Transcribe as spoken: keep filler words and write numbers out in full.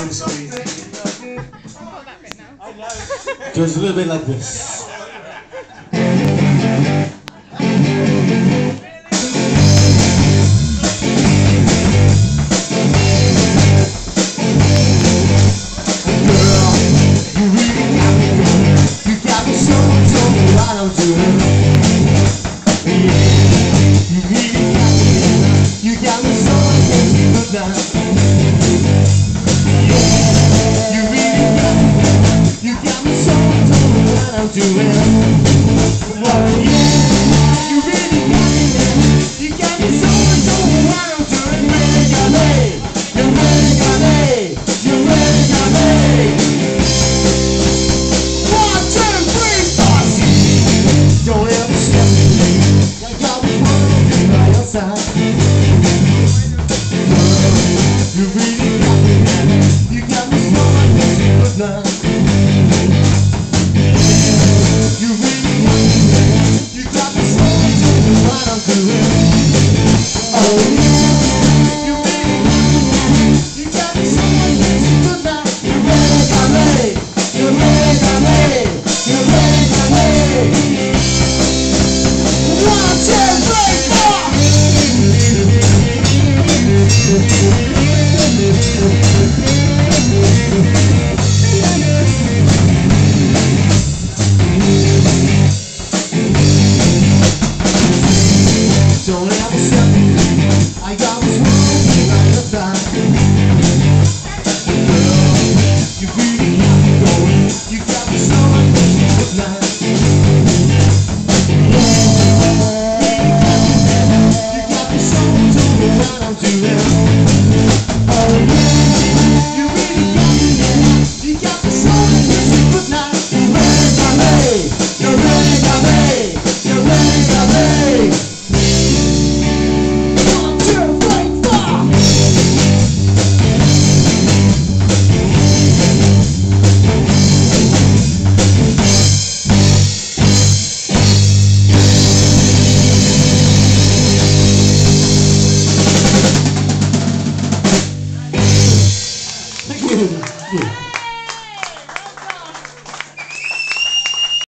and squeeze. Oh, that bit now. I know. Just a little bit like this. I'm doing. Yeah, you really got me. You got me so I can't keep down. Yeah, you really got me. You got me so I don't know what I'm doing.